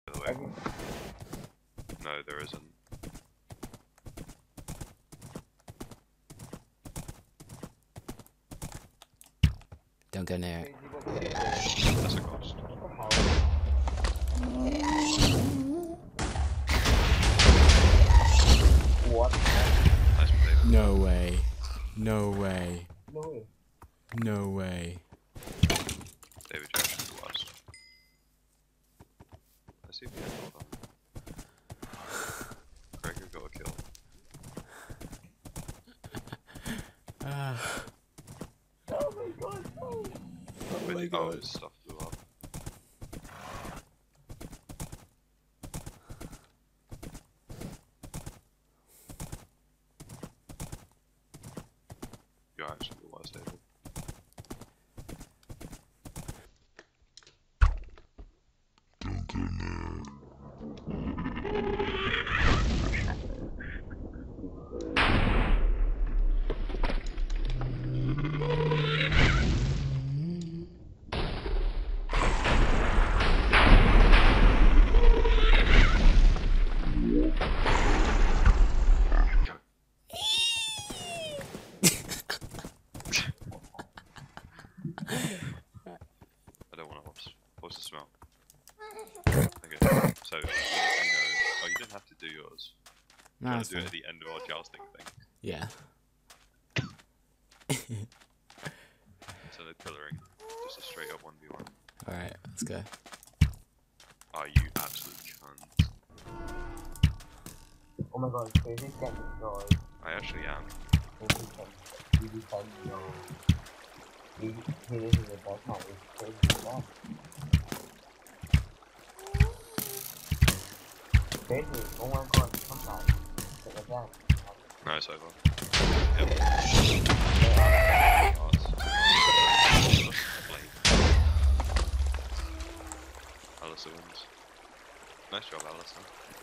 by the way. No, there isn't. Don't go near it. That's a ghost. What? Nice potato. No way. No way. No way. No way. David Jones is the worst. Let's see if he has hold on. Gregor got a kill. Oh my god, no! Oh my god. His stuff blew up. You're actually the worst, David. I don't want to host. What's the smell? Okay, so you know, oh, you didn't have to do yours. You No, want it's to do it fine. at the end of our jousting thing. Yeah. So no pillaring, just a straight up 1v1. Alright, let's go. Oh, you absolute cunt. Oh my god, Crazy can destroy. I actually am. Crazy can destroy. He is the best man. It's Crazy man. Crazy, oh my god, come back. Take a chance. No, it's over. Yep. Alistair wins. Nice job, Alistair.